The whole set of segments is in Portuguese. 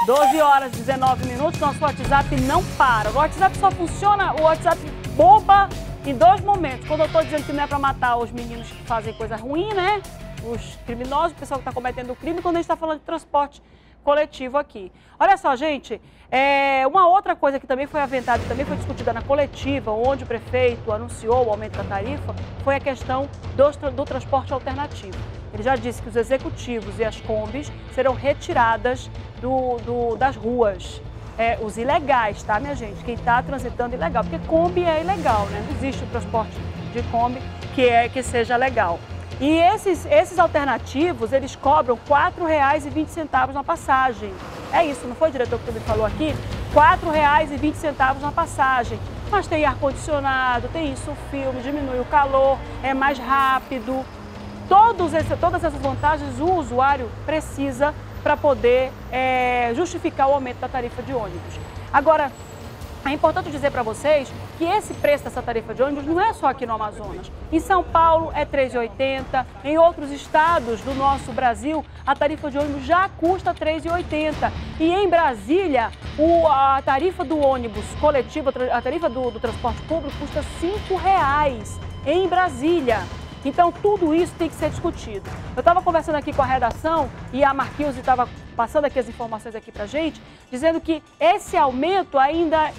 12 horas e 19 minutos, nosso WhatsApp não para. O WhatsApp só funciona, o WhatsApp bomba em dois momentos. Quando eu estou dizendo que não é para matar os meninos que fazem coisa ruim, né? Os criminosos, o pessoal que está cometendo o crime, quando a gente está falando de transporte coletivo aqui. Olha só, gente, uma outra coisa que também foi aventada, também foi discutida na coletiva, onde o prefeito anunciou o aumento da tarifa, foi a questão do transporte alternativo. Ele já disse que os executivos e as combis serão retiradas das ruas. Os ilegais, tá, minha gente? Quem está transitando ilegal, porque Kombi é ilegal, né? Não existe o transporte de Kombi que seja legal. E esses alternativos, eles cobram R$ 4,20 na passagem. É isso, não foi, diretor, que tu me falou aqui? R$ 4,20 na passagem. Mas tem ar-condicionado, tem isso, o filme, diminui o calor, é mais rápido. Todas essas vantagens o usuário precisa para poder justificar o aumento da tarifa de ônibus. Agora, é importante dizer para vocês que esse preço dessa tarifa de ônibus não é só aqui no Amazonas. Em São Paulo é R$ 3,80, em outros estados do nosso Brasil a tarifa de ônibus já custa R$ 3,80. E em Brasília a tarifa do ônibus coletivo, a tarifa do transporte público custa R$ 5,00 em Brasília. Então, tudo isso tem que ser discutido. Eu estava conversando aqui com a redação e a Marquilze estava passando aqui as informações aqui para a gente, dizendo que esse aumento ainda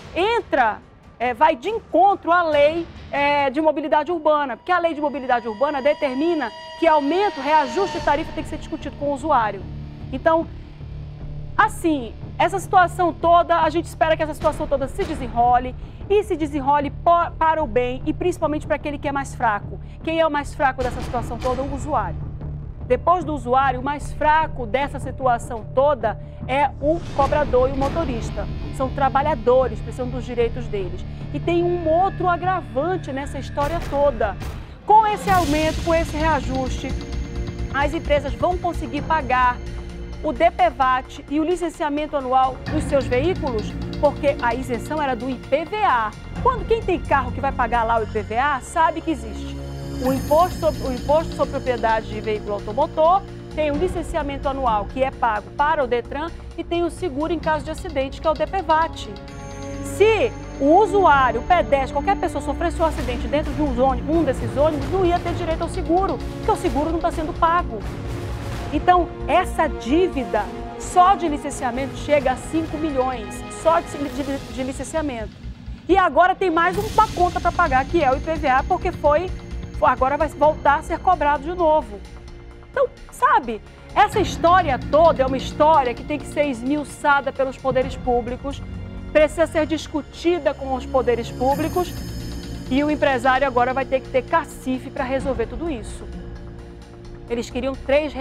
vai de encontro à lei de mobilidade urbana, porque a lei de mobilidade urbana determina que aumento, reajuste de tarifa tem que ser discutido com o usuário. Então, assim, essa situação toda, a gente espera que essa situação toda se desenrole e se desenrole para o bem e principalmente para aquele que é mais fraco. Quem é o mais fraco dessa situação toda? O usuário. Depois do usuário, o mais fraco dessa situação toda é o cobrador e o motorista. São trabalhadores, precisam dos direitos deles. E tem um outro agravante nessa história toda. Com esse aumento, com esse reajuste, as empresas vão conseguir pagar o DPVAT e o licenciamento anual dos seus veículos, porque a isenção era do IPVA. Quem tem carro que vai pagar lá o IPVA, sabe que existe o imposto sobre propriedade de veículo automotor, tem o licenciamento anual que é pago para o Detran e tem o seguro em caso de acidente, que é o DPVAT. Se o usuário, o pedestre, qualquer pessoa sofresse um acidente dentro de um desses ônibus, não ia ter direito ao seguro, porque o seguro não está sendo pago. Então, essa dívida só de licenciamento chega a 5 milhões, só de licenciamento. E agora tem mais uma conta para pagar, que é o IPVA, porque agora vai voltar a ser cobrado de novo. Então, sabe, essa história toda é uma história que tem que ser esmiuçada pelos poderes públicos, precisa ser discutida com os poderes públicos e o empresário agora vai ter que ter cacife para resolver tudo isso. Eles queriam R$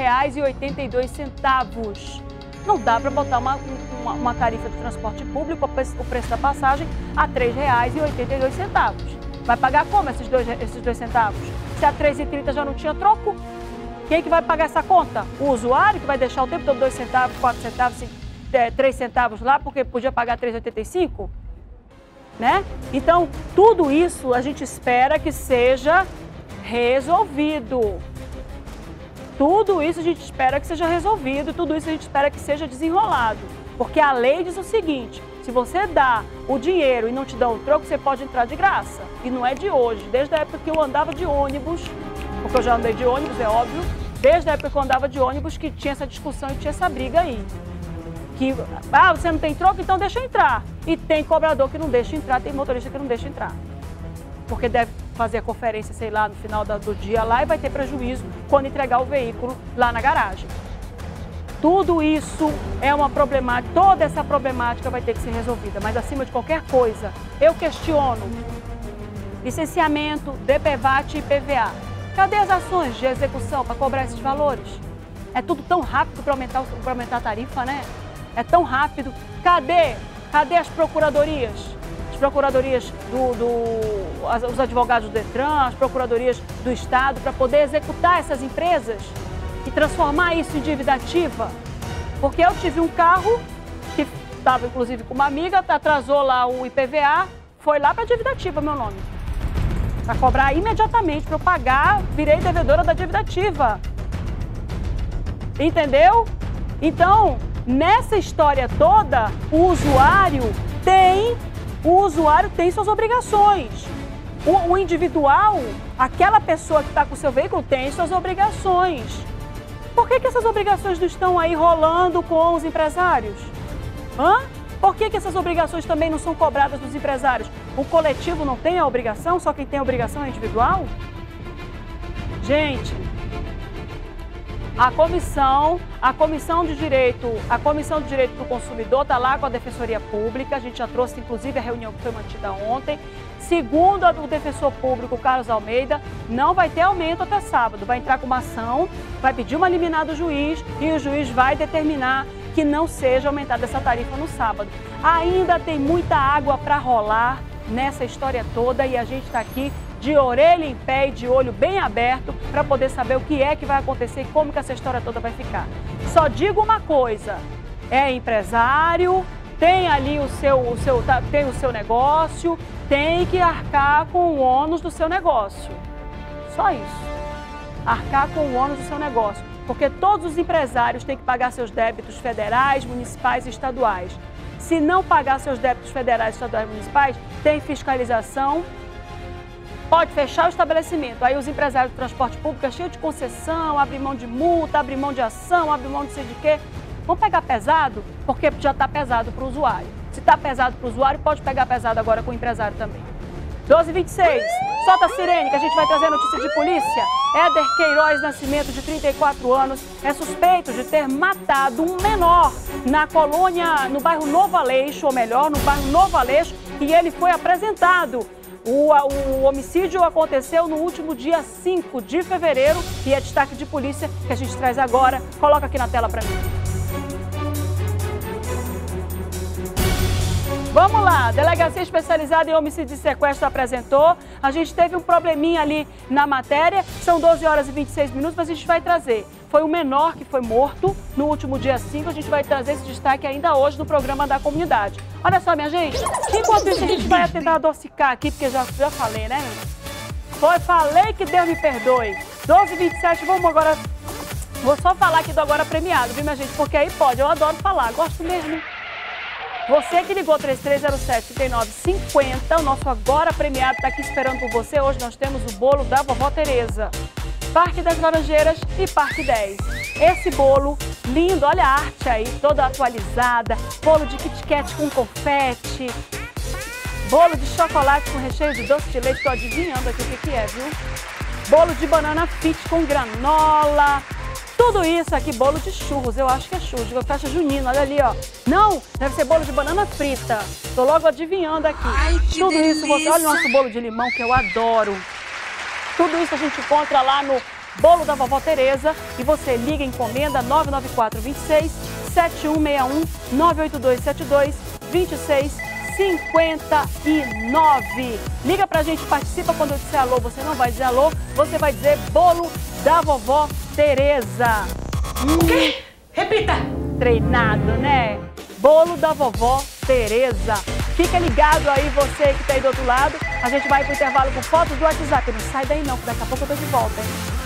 3,82. Não dá para botar uma tarifa de transporte público, o preço da passagem, a R$ 3,82. Vai pagar como esses dois centavos? Se a R$ 3,30 já não tinha troco, quem que vai pagar essa conta? O usuário, que vai deixar o tempo todo 2 centavos, 4 centavos, 3 centavos lá, porque podia pagar R$ 3,85? Né? Então, tudo isso a gente espera que seja resolvido. Tudo isso a gente espera que seja resolvido, tudo isso a gente espera que seja desenrolado. Porque a lei diz o seguinte, se você dá o dinheiro e não te dá o troco, você pode entrar de graça. E não é de hoje, desde a época que eu andava de ônibus, porque eu já andei de ônibus, é óbvio, desde a época que eu andava de ônibus que tinha essa discussão e tinha essa briga aí. Que, você não tem troco, então deixa entrar. E tem cobrador que não deixa entrar, tem motorista que não deixa entrar. Porque deve fazer a conferência, sei lá, no final do dia lá e vai ter prejuízo quando entregar o veículo lá na garagem. Tudo isso é uma problemática, toda essa problemática vai ter que ser resolvida, mas acima de qualquer coisa, eu questiono licenciamento, DPVAT e IPVA. Cadê as ações de execução para cobrar esses valores? É tudo tão rápido para aumentar a tarifa, né? É tão rápido. Cadê as procuradorias? As procuradorias os advogados do Detran, as procuradorias do Estado, para poder executar essas empresas e transformar isso em dívida ativa. Porque eu tive um carro que estava inclusive com uma amiga, atrasou lá o IPVA, foi lá para a dívida ativa meu nome. Para cobrar imediatamente, para eu pagar, virei devedora da dívida ativa. Entendeu? Então, nessa história toda, o usuário tem suas obrigações. O individual, aquela pessoa que está com o seu veículo, tem suas obrigações. Por que essas obrigações não estão aí rolando com os empresários? Por que essas obrigações também não são cobradas dos empresários? O coletivo não tem a obrigação, só quem tem a obrigação é individual? Gente, a Comissão de Direito do Consumidor está lá com a Defensoria Pública, a gente já trouxe inclusive a reunião que foi mantida ontem. Segundo o defensor público, Carlos Almeida, não vai ter aumento até sábado, vai entrar com uma ação, vai pedir uma liminar do juiz e o juiz vai determinar que não seja aumentada essa tarifa no sábado. Ainda tem muita água para rolar nessa história toda e a gente está aqui de orelha em pé e de olho bem aberto para poder saber o que é que vai acontecer e como que essa história toda vai ficar. Só digo uma coisa, é empresário, tem ali tem o seu negócio, tem que arcar com o ônus do seu negócio. Só isso. Arcar com o ônus do seu negócio. Porque todos os empresários têm que pagar seus débitos federais, municipais e estaduais. Se não pagar seus débitos federais, estaduais e municipais, tem fiscalização, pode fechar o estabelecimento. Aí os empresários do transporte público é cheio de concessão, abre mão de multa, abre mão de ação, abre mão de sei de quê. Vamos pegar pesado? Porque já está pesado para o usuário. Se está pesado para o usuário, pode pegar pesado agora com o empresário também. 12h26, solta a sirene que a gente vai trazer notícia de polícia. Éder Queiroz Nascimento, de 34 anos, é suspeito de ter matado um menor na colônia, no bairro Novo Aleixo, ou melhor, no bairro Novo Aleixo, e ele foi apresentado. O homicídio aconteceu no último dia 5 de fevereiro e é destaque de polícia que a gente traz agora. Coloca aqui na tela para mim. Vamos lá, Delegacia Especializada em Homicídio e Sequestro apresentou. A gente teve um probleminha ali na matéria, são 12h26, mas a gente vai trazer. Foi um menor que foi morto no último dia 5, a gente vai trazer esse destaque ainda hoje no programa da comunidade. Olha só, minha gente, enquanto isso a gente vai tentar adocicar aqui, porque já falei, né? Falei que Deus me perdoe. 12h27, vamos agora... Vou só falar aqui do Agora Premiado, viu, minha gente? Porque aí pode, eu adoro falar, gosto mesmo. Você que ligou 3307-3950, o nosso Agora Premiado está aqui esperando por você. Hoje nós temos o bolo da Vovó Tereza, Parque das Laranjeiras e Parque 10. Esse bolo lindo, olha a arte aí, toda atualizada, bolo de Kit Kat com confete, bolo de chocolate com recheio de doce de leite, estou adivinhando aqui o que é, viu? Bolo de banana fit com granola. Tudo isso aqui, bolo de churros, eu acho que é churros, festa junina, olha ali, ó. Não, deve ser bolo de banana frita. Tô logo adivinhando aqui. Ai, que tudo delícia. isso, olha o nosso bolo de limão, que eu adoro. Tudo isso a gente encontra lá no Bolo da Vovó Tereza. E você liga, encomenda 994 26 7161 982 72 26 59. Liga pra gente, participa. Quando eu disser alô, você não vai dizer alô, você vai dizer Bolo da Vovó Tereza. O quê? Repita! Treinado, né? Bolo da Vovó Tereza. Fica ligado aí, você que tá aí do outro lado. A gente vai pro intervalo com fotos do WhatsApp. Não sai daí não, que daqui a pouco eu tô de volta, hein?